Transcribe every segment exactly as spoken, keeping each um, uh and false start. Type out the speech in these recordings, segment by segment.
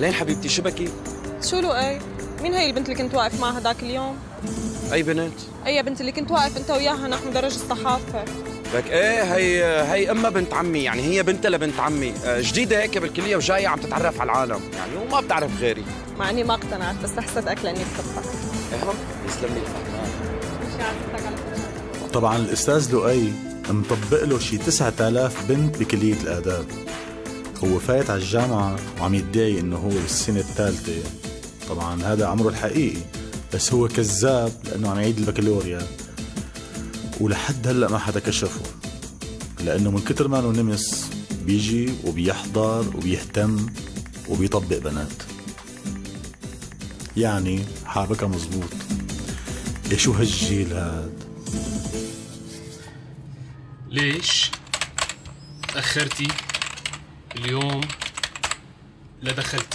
أهلين حبيبتي، شو بكي؟ شو له ايه؟ مين هي البنت اللي كنت واقف معها هداك اليوم؟ أي بنت؟ أي بنت اللي كنت واقف أنت وياها نحن درج الصحافة. لك إيه، هي هي أمها بنت عمي، يعني هي بنتها لبنت عمي، جديدة هيك بالكلية وجاية عم تتعرف على العالم، يعني وما بتعرف غيري. مع إني ما اقتنعت بس حسيتك لأني بحبك. إيه يسلم لي مشي عزتك على فكرة. طبعا الأستاذ لؤي مطبق له شي تسعة آلاف بنت بكلية الآداب. هو فايت على الجامعة وعم يدعي إنه هو السنة الثالثة، طبعا هذا عمره الحقيقي، بس هو كذاب لأنه عم يعيد البكالوريا، ولحد هلأ ما حدا كشفه، لأنه من كتر ما إنه نمس بيجي وبيحضر وبيهتم وبيطبق بنات. يعني حابكها مزبوط. إيه شو هالجيل هاد؟ ليش تأخرتي اليوم لدخلتي؟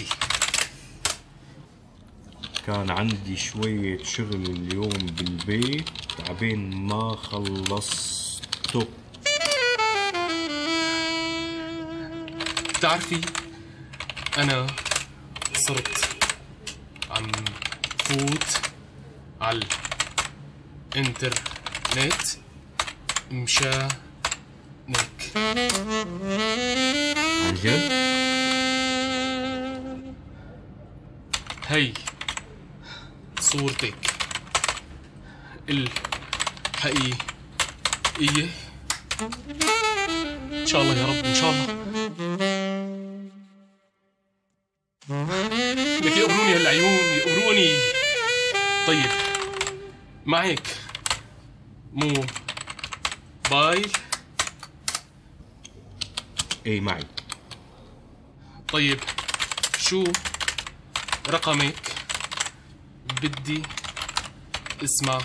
كان عندي شوية شغل اليوم بالبيت عبين ما خلصته. بتعرفي أنا صرت عم فوت على الانترنت مشانك. عن جد؟ هي صورتك الحقيقية إن شاء الله يا رب، إن شاء الله. لك يقبروني هالعيون، يقبروني. طيب معك موبايل؟ ايه معي. طيب شو رقمك؟ بدي اسمع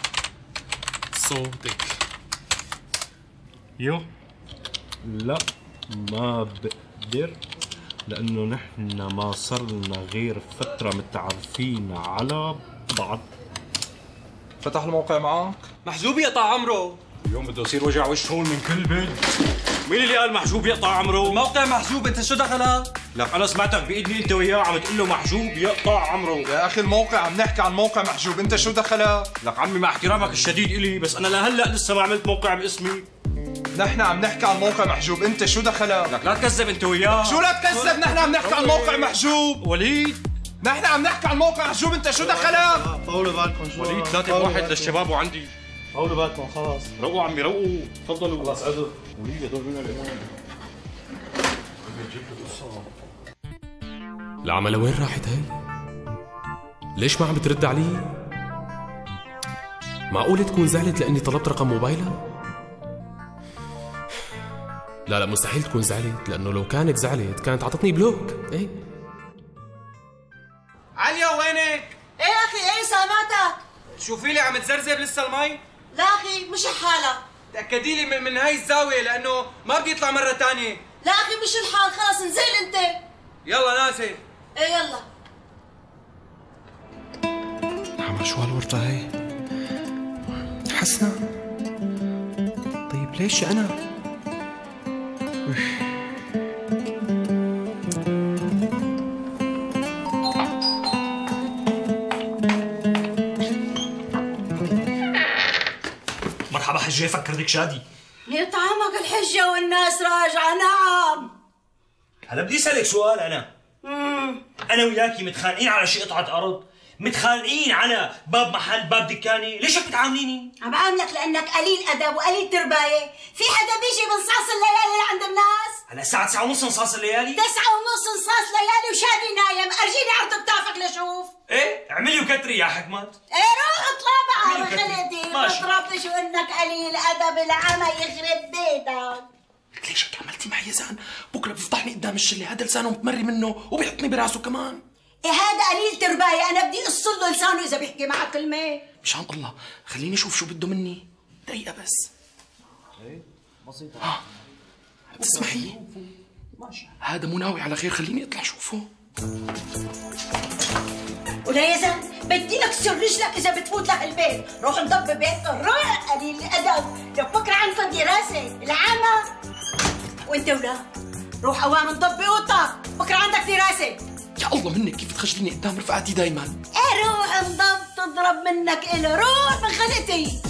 صوتك. يو لا ما بقدر، لأنه نحن ما صرنا غير فترة متعرفين على بعض. فتح الموقع معك؟ محجوب يقطع عمره. اليوم بده يصير وجع وش هون من كل بيت. مين اللي قال محجوب يقطع عمره؟ الموقع محجوب، انت شو دخلها؟ لك انا سمعتك باذني انت وياه عم تقول له محجوب يقطع عمره. يا اخي الموقع عم نحكي عن موقع محجوب، انت شو دخلها؟ لك عمي مع احترامك الشديد الي، بس انا لهلا لسه ما عملت موقع باسمي. نحن عم نحكي عن موقع محجوب، انت شو دخلها؟ لك لا تكذب انت وياه. شو لا تكذب؟ نحن عم نحكي عن موقع محجوب. وليد نحن عم نحكي عن موقع محجوب، انت شو دخلها؟ طولوا بالكم شوي. وليد ثلاثة بواحد للشباب وعندي. طولوا بالكم خلاص. روقوا عمي روقوا، تفضلوا. الله يسعدك. وليد هدول من الامام. العمى لوين راحت هي؟ ليش ما عم بترد علي؟ معقولة تكون زعلت لأني طلبت رقم موبايلها؟ لا لا مستحيل تكون زعلت، لأنه لو كانت زعلت كانت عطتني بلوك. ايه عليا وينك؟ ايه اخي ايه سامعتك. شوفي لي عم تزرزب لسه المي؟ لا اخي مش حالك. تأكدي لي من, من هاي الزاوية لأنه ما بدي يطلع مرة ثانية. لا اخي مش الحال، خلص انزل انت. يلا ناسف. ايه يلا. عمر شو هالورطة هي؟ حسنا؟ طيب ليش أنا؟ مرحبا حجة، فكرتك شادي. يطعمك الحجة والناس راجعة. نعم. هلا بدي اسألك سؤال. أنا امم أنا وياكي متخانقين على شي قطعة أرض، متخانقين على باب محل، باب دكاني، ليش هيك بتعامليني؟ عم بعاملك لأنك قليل أدب وقليل ترباية. في حدا بيجي بنصاص الليالي لعند الناس؟ هلا الساعة تسعة ونص نصاص الليالي؟ تسعة ونص نصاص ليالي وشادي نايم. أرجيني عرض كتافك لشوف. إيه؟ اعملي وكتري يا حكمت. ايه روح اطلع بقى وخليتي. ما طربت شو انك قليل أدب. العمى يخرب بيتك. ليش هيك عملتي معي يا زان؟ بكره بيفضحني قدام الشله، هذا لسانه متمري منه وبيحطني براسه كمان. إيه هذا قليل ترباية. أنا بدي أقص له لسانه إذا بيحكي معك كلمة. مشان الله خليني أشوف شو بده مني دقيقة بس. ايه بسيطة. ها تسمحي؟ ماشي. هذا مو ناوي على خير، خليني أطلع شوفه. ولا يا زلمة بدي لك سر رجلك إذا بتفوت لهالبيت. روح انضب ببيتك. روح قليل الأدب. لو بكرة عندكم دراسة العامة. وأنت ولا روح قوام انضب بأوضتك، بكرة عندك دراسة. يا الله منك كيف تخجليني قدام رفقاتي دايما. ايه روح انضب تضرب منك إله، روح من خلقتي.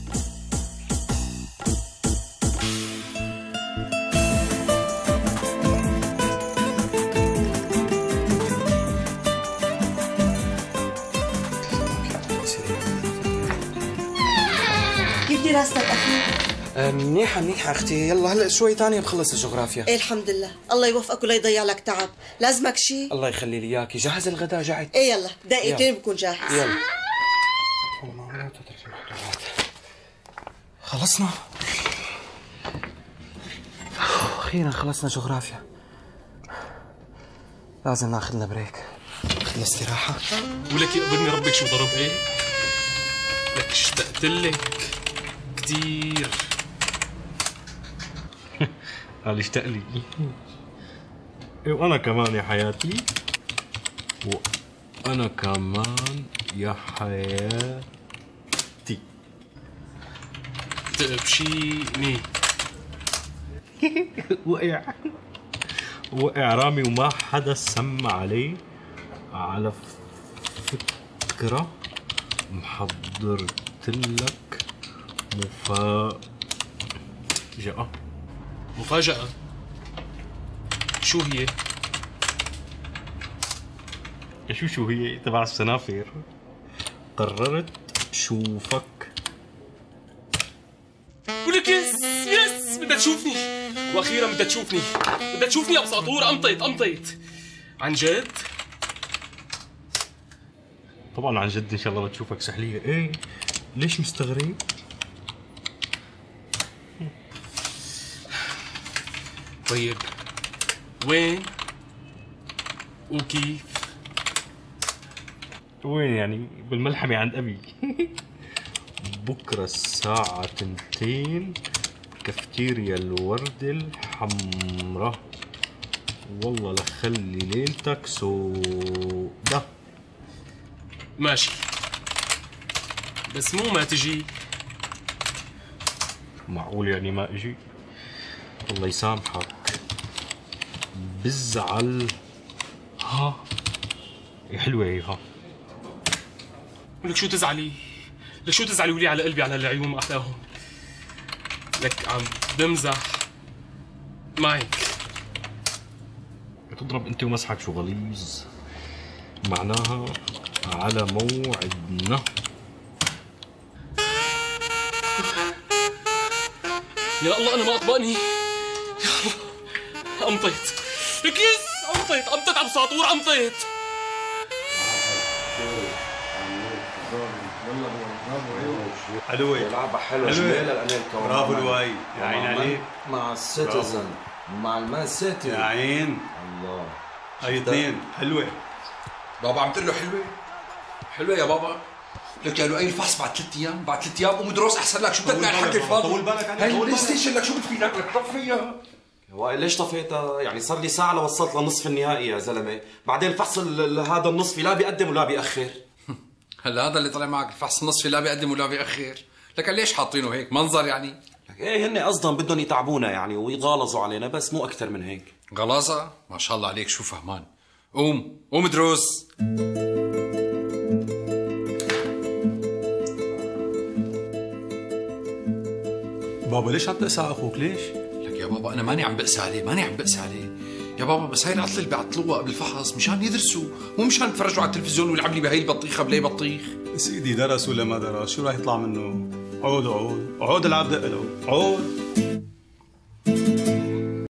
كيف دراستك أخي؟ منيحة منيحة أختي، يلا هلا شوي ثانية بخلص الجغرافيا. إيه الحمد لله، الله يوفقك ولا يضيع لك تعب، لازمك شيء؟ الله يخلي لي إياكي، جهز الغداء جعت؟ إيه يلا دقيقتين بكون جاهز. يلا خلصنا؟ أخيرا خلصنا جغرافيا. لازم ناخذ لنا بريك، ناخذ لنا استراحة. ولك يقبرني ربك شو ضرب هيك؟ لك اشتقت لك كثير. قال اشتاق لي. وانا كمان يا حياتي، وانا كمان يا حياتي. تبشيني. وقع وقع رامي وما حدا سمع عليه. على فكرة محضرت لك مفاجأة. مفاجأة؟ شو هي؟ شو شو هي؟ تبع السنافر. قررت شوفك. ولك يس يس بدها تشوفني، واخيرا بدها تشوفني، بدها تشوفني يا ابو ساطور. امطيت امطيت عن جد؟ طبعا عن جد ان شاء الله بتشوفك سحلية. ايه ليش مستغرب؟ طيب وين وكيف؟ وين يعني؟ بالملحمة عند أبي. بكرة الساعة تنتين كافتيريا الوردة الحمراء. والله لخلي ليلتك سودة. ماشي، بس مو ما تجي. معقول يعني ما اجي؟ الله يسامحك، بزعل. ها يا حلوة هي. ها ولك شو تزعلي؟ لك شو تزعلي ولي على قلبي على العيون ما احلاهم. لك عم بمزح معك. تضرب انت ومسحك شو غليظ. معناها على موعدنا. يا الله انا ما اطبقني. يا الله امطيت. لك يس امطيت امطيت ابو ساطور امطيت. حلوة لعبة حلوة جميلة الأمريكا. برافو لؤي، يا عين عليك. مع السيتيزن مع المان سيتي. يا عين الله. هاي اثنين حلوة. بابا عم تقول له حلوة؟ حلوة يا بابا. لك يا لؤي الفحص بعد ثلاث ايام، بعد ثلاث ايام قوم دروس احسن لك. شو بدك من الحكي الفاضي؟ طول بالك عليك. هاي البلاي ستيشن لك شو بتفيدك؟ لك طفيها. وائل ليش طفيتها؟ يعني صار لي ساعة لوصلت لنصف النهائي يا زلمة، بعدين الفحص هذا النصفي لا بيقدم ولا بيأخر. هلا هذا اللي طلع معك الفحص النصفي لا بيقدم ولا بيأخر، لك ليش حاطينه هيك منظر يعني؟ ايه هن قصدهم بدهم يتعبونا يعني ويغالظوا علينا بس مو أكثر من هيك. غلاظة؟ ما شاء الله عليك شو فهمان. قوم قوم دروس. بابا ليش عم تقسى اخوك ليش؟ لك يا بابا انا ماني عم بقسى عليه، ماني عم بقسى عليه يا بابا، بس هاي العطله اللي بيعطلوها قبل الفحص مشان يدرسوا، مو مشان يتفرجوا على التلفزيون ويلعب لي بهي البطيخه بلاي بطيخ. سيدي درس ولا ما درس شو راح يطلع منه؟ عود عود عود العب دق له عود.